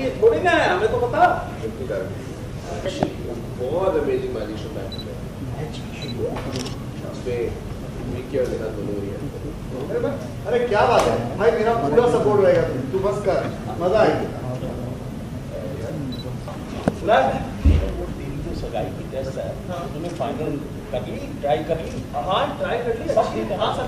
ये थोड़ी ना है, हमें तो पता। बहुत अमेजिंग मैजिक शो मैच है। अरे क्या बात है भाई, मेरा पूरा सपोर्ट रहेगा, तू बस कर, मजा आएगी। सगाई की टेस्ट है, तुमने फाइनल कर ली, ट्राई कर ली? हाँ ट्राई कर ली, हाँ सब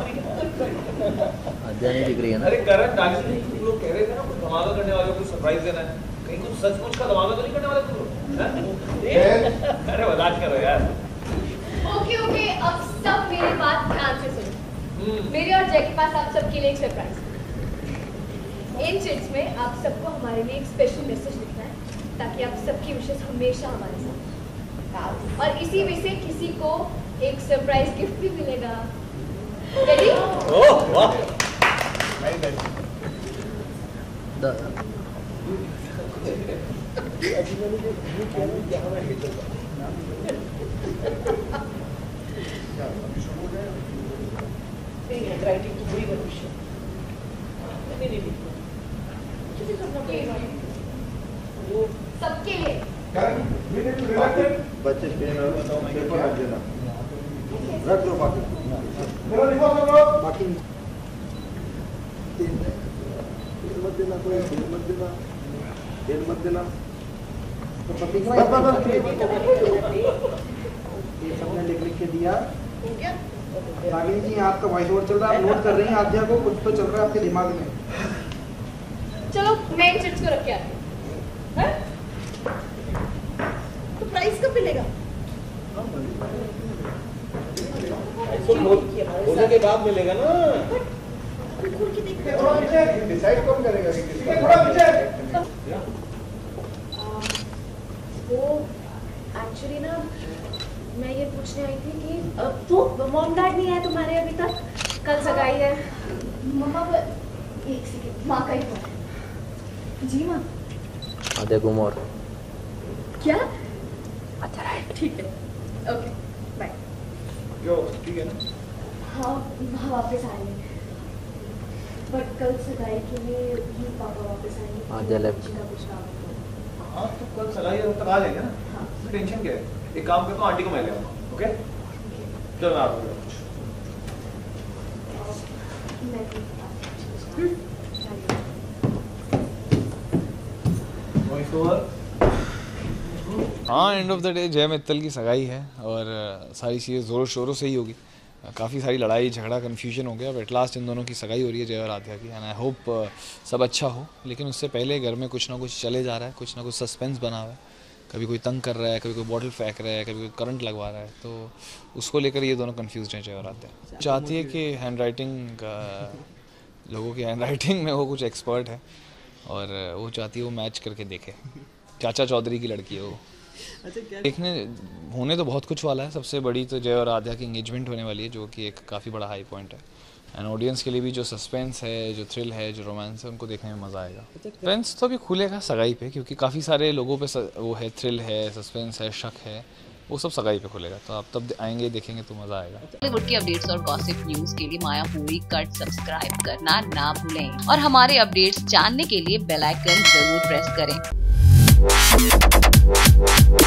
दिख रही है ना। अरे करण डाली तुम लोग कह रहे थे ना कुछ धमाका करने वाले को सरप्राइज देना है, कहीं कुछ सचमुच का धमाका तो नहीं करने वाले तुम लोग? अरे मजाक करो यार। ओके अब सब मेरी बात ध्यान से सुनो। मेरे और जय के पास आप सबके लिए एक सरप्राइज है। इन चिट्स में आप सबको हमारे लिए एक स्पेशल मैसेज लिखना है, ताकि आप सबकी विशेष हमेशा हमारे साथ, और इसी में से किसी को एक सरप्राइज गिफ्ट भी मिलेगा। रेडी? ओह वाह, राइटिंग तो बड़ी भविष्य सबके लिए बच्चे पेन और पेपर रख देना, रख दो बाकी मत देना, कोई मत देना, देर मत देना। ये सबने लिख के दिया। रागिनी जी आपका वॉइस ओवर चल रहा है, आप नोट कर रही हैं आद्या को, कुछ तो चल रहा है आपके दिमाग में। चलो मैं इन चिट्स को रख के आती हूँ। तो प्राइस कब मिलेगा? होने के बाद मिलेगा ना। डिसाइड कौन करेगा? वो एक्चुअली ना मैं ये पूछने आई थी कि तो मॉम डैड नहीं आए तुम्हारे अभी तक? कल सगाई है। मम्मा एक सेकंड, माँ का ही फोन। जी माँ। आधे घूम और क्या? अच्छा राइट, ठीक है, ओके बाय। क्यों ठीक है ना? हाँ वहाँ वापस आएंगे, बट कल सगाई के लिए भी पापा वापस आएंगे। आधे लेफ्ट। कुछ काम है। हाँ तो कल सगाई तक आ जाएंगे ना। हाँ। तो टेंशन क्या है? एक काम करता हूँ, आंटी को मैं ले आऊँगा। ओके चलो मैं आपको हाँ, एंड ऑफ द डे जय मित्तल की सगाई है और सारी चीज़ें ज़ोरों शोरों से ही होगी। काफ़ी सारी लड़ाई झगड़ा कन्फ्यूजन हो गया, बट लास्ट इन दोनों की सगाई हो रही है जय और आध्या की, एंड आई होप सब अच्छा हो। लेकिन उससे पहले घर में कुछ ना कुछ चले जा रहा है, कुछ ना कुछ सस्पेंस बना हुआ है। कभी कोई तंग कर रहा है, कभी कोई बॉटल फेंक रहा है, कभी कोई करंट लगवा रहा है, तो उसको लेकर ये दोनों कंफ्यूज हैं जय और आध्या। चाहती है कि हैंड राइटिंग लोगों की हैंड राइटिंग में वो कुछ एक्सपर्ट है, और वो चाहती है वो मैच करके देखे। चाचा चौधरी की लड़की है वो। देखने होने तो बहुत कुछ वाला है। सबसे बड़ी तो जय और आध्या की एंगेजमेंट होने वाली है, जो कि एक काफ़ी बड़ा हाई पॉइंट है, एंड ऑडियंस के लिए भी जो सस्पेंस है, जो थ्रिल है, जो रोमांस है, उनको देखने में मज़ा आएगा। सस्पेंस तो अभी खुलेगा सगाई पे, क्योंकि काफ़ी सारे लोगों पे वो है, थ्रिल है, सस्पेंस है, शक है, वो सब सगाई पे खुलेगा, तो आप तब आएंगे देखेंगे तो मज़ा आएगा। बॉलीवुड की अपडेट्स और गॉसिप न्यूज के लिए माया पूरी कट सब्सक्राइब करना ना भूलें, और हमारे अपडेट्स जानने के लिए बेल आइकन जरूर प्रेस करें।